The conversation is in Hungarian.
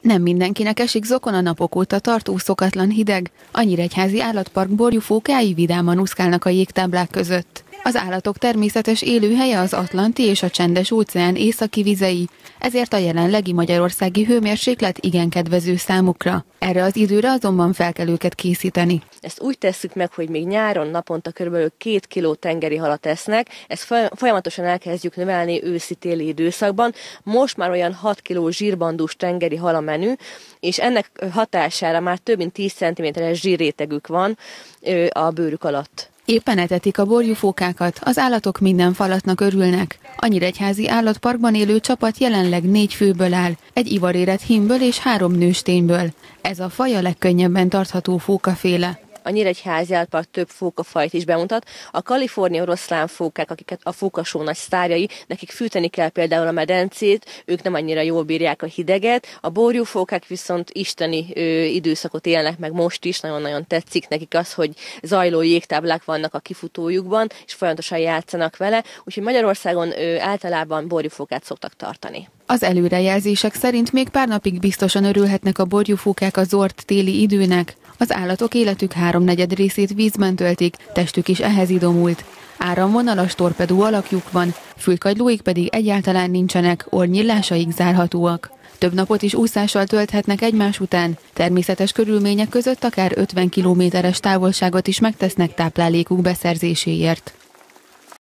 Nem mindenkinek esik zokon a napok óta tartó szokatlan hideg. A Nyíregyházi Állatpark borjúfókái vidáman úszkálnak a jégtáblák között. Az állatok természetes élőhelye az Atlanti és a Csendes-óceán északi vizei, ezért a jelenlegi magyarországi hőmérséklet igen kedvező számukra. Erre az időre azonban fel kell őket készíteni. Ezt úgy tesszük meg, hogy még nyáron naponta kb. 2 kg tengeri halat esznek, ezt folyamatosan elkezdjük növelni őszi-téli időszakban. Most már olyan 6 kg zsírbandús tengeri hal a menü, és ennek hatására már több mint 10 cm-es zsírrétegük van a bőrük alatt. Éppen etetik a borjúfókákat, az állatok minden falatnak örülnek. A Nyíregyházi Állatparkban élő csapat jelenleg 4 főből áll, egy ivarérett hímből és 3 nőstényből. Ez a faj a legkönnyebben tartható fókaféle. A Nyíregyházi Állatpark több fókafajt is bemutat. A kaliforniai oroszlánfókák, akiket a fókasó nagy sztárjai, nekik fűteni kell például a medencét, ők nem annyira jól bírják a hideget. A borjúfókák viszont isteni időszakot élnek meg most is, nagyon-nagyon tetszik nekik az, hogy zajló jégtáblák vannak a kifutójukban, és folyamatosan játszanak vele, úgyhogy Magyarországon általában borjúfókát szoktak tartani. Az előrejelzések szerint még pár napig biztosan örülhetnek a borjúfókák a zord téli időnek. Az állatok életük 3/4 részét vízben töltik, testük is ehhez idomult. Áramvonalas torpedó alakjuk van, fülkagylóik pedig egyáltalán nincsenek, orrnyílásaik zárhatóak. Több napot is úszással tölthetnek egymás után, természetes körülmények között akár 50 kilométeres távolságot is megtesznek táplálékuk beszerzéséért.